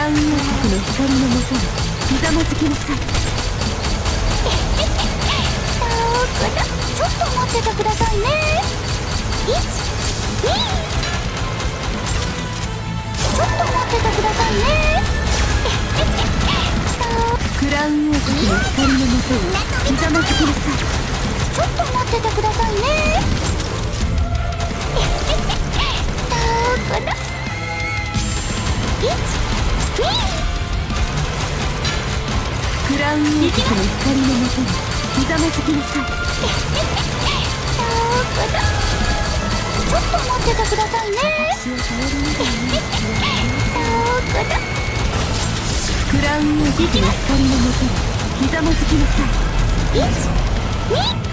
ラウン王国の光のもとにひざまずきなさい。 ちょっと待っててくださいね。1、2、ちょっと待っててくださいね。 クラウン王国の光のもとにひざまずきなさい。 ちょっと待っててくださいね。1、2、 クラウン王国の光のもとにひざまずきなさい。 ちょっと待っててくださいね。 クラウン王国の光のもとにひざまずきなさい。 1、2、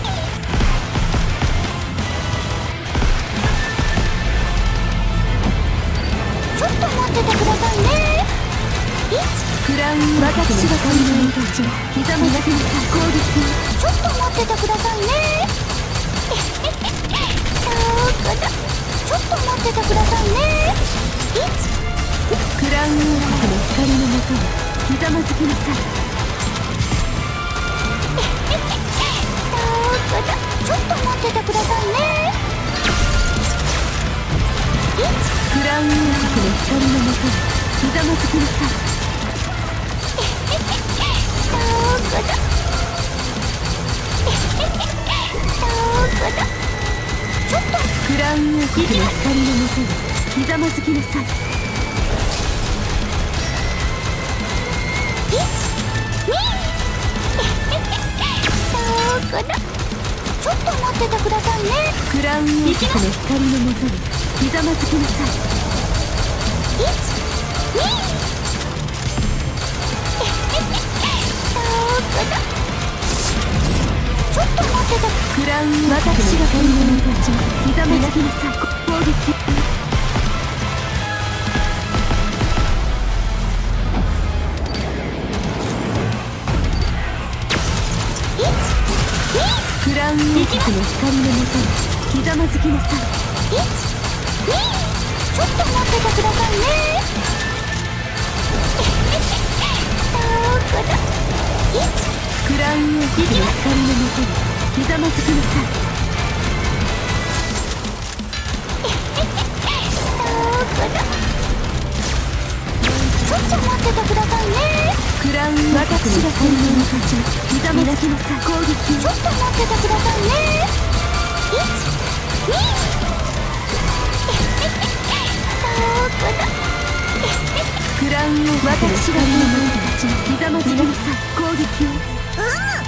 ちょっと待っててくださいね。 クラウン王国の光のもとにひざまずきなさい。攻撃をちょっと待っててくださいね。ちょっと待っててくださいね。 クラウン王国の光のもとにひざまずきなさい。 ちょっと待っててくださいね。 クラウン王国の光のもとにひざまずきなさい。 ちょっとクラウン王国の光のもとにひざまずきなさい。 ちょっと待っててくださいね。 クラウン王国の光のもとにひざまずきなさい。 1、2、ちょっと待ってて。 クラウン王国の光のもとにひざまずきなさい。攻撃クラウン王国の光のもとにひざまずきなさい。 1、2、ちょっと待っててくださいね。 クラウン王国の光のもとにひざまずきなさい。 ちょっと待っててくださいね。 クラウン王国の光のもとにひざまずきなさい。攻撃ちょっと待っててくださいね。1、2、 クラウン王国の光のもとにひざまずきなさい。攻撃を